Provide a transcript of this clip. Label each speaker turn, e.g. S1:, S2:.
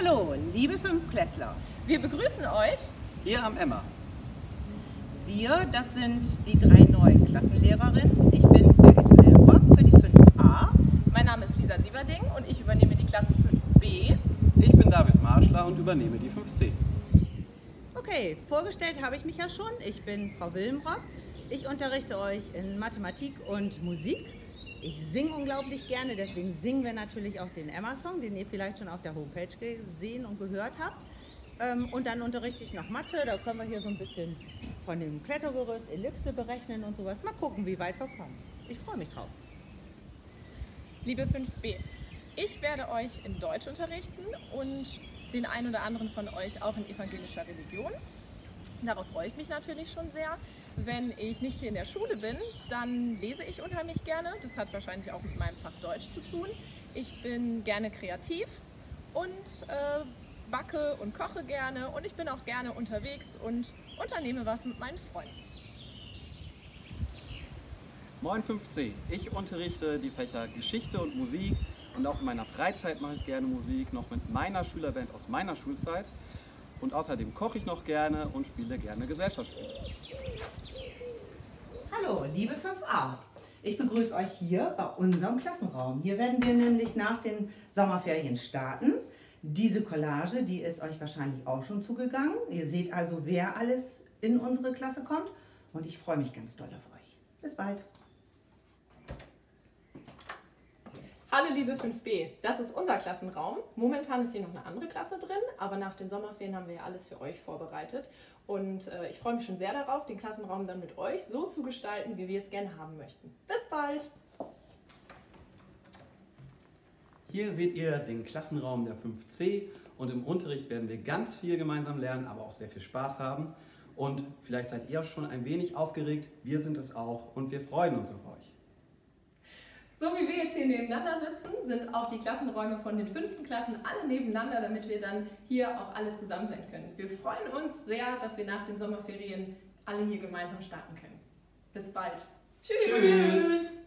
S1: Hallo, liebe Fünftklässler.
S2: Wir begrüßen euch
S3: hier am Emma.
S1: Wir, das sind die 3 neuen Klassenlehrerinnen. Ich bin Birgit Willenbrock für die 5a.
S2: Mein Name ist Lisa Sieverding und ich übernehme die Klasse 5b.
S3: Ich bin David Marschler und übernehme die 5c.
S1: Okay, vorgestellt habe ich mich ja schon. Ich bin Frau Willenbrock. Ich unterrichte euch in Mathematik und Musik. Ich singe unglaublich gerne, deswegen singen wir natürlich auch den Emma-Song, den ihr vielleicht schon auf der Homepage gesehen und gehört habt. Und dann unterrichte ich noch Mathe, da können wir hier so ein bisschen von dem Klettergerüst, Ellipse berechnen und sowas. Mal gucken, wie weit wir kommen. Ich freue mich drauf.
S2: Liebe 5b, ich werde euch in Deutsch unterrichten und den einen oder anderen von euch auch in evangelischer Religion. Darauf freue ich mich natürlich schon sehr. Wenn ich nicht hier in der Schule bin, dann lese ich unheimlich gerne. Das hat wahrscheinlich auch mit meinem Fach Deutsch zu tun. Ich bin gerne kreativ und backe und koche gerne und ich bin auch gerne unterwegs und unternehme was mit meinen Freunden.
S3: Moin 5c, ich unterrichte die Fächer Geschichte und Musik und auch in meiner Freizeit mache ich gerne Musik, noch mit meiner Schülerband aus meiner Schulzeit. Und außerdem koche ich noch gerne und spiele gerne Gesellschaftsspiele.
S1: Hallo, liebe 5a. Ich begrüße euch hier bei unserem Klassenraum. Hier werden wir nämlich nach den Sommerferien starten. Diese Collage, die ist euch wahrscheinlich auch schon zugegangen. Ihr seht also, wer alles in unsere Klasse kommt. Und ich freue mich ganz doll auf euch. Bis bald.
S2: Hallo liebe 5b, das ist unser Klassenraum. Momentan ist hier noch eine andere Klasse drin, aber nach den Sommerferien haben wir ja alles für euch vorbereitet. Und ich freue mich schon sehr darauf, den Klassenraum dann mit euch so zu gestalten, wie wir es gerne haben möchten. Bis bald!
S3: Hier seht ihr den Klassenraum der 5c und im Unterricht werden wir ganz viel gemeinsam lernen, aber auch sehr viel Spaß haben. Und vielleicht seid ihr auch schon ein wenig aufgeregt, wir sind es auch und wir freuen uns auf euch.
S2: So wie wir jetzt hier nebeneinander sitzen, sind auch die Klassenräume von den 5. Klassen alle nebeneinander, damit wir dann hier auch alle zusammen sein können. Wir freuen uns sehr, dass wir nach den Sommerferien alle hier gemeinsam starten können. Bis bald. Tschüss!
S3: Tschüss.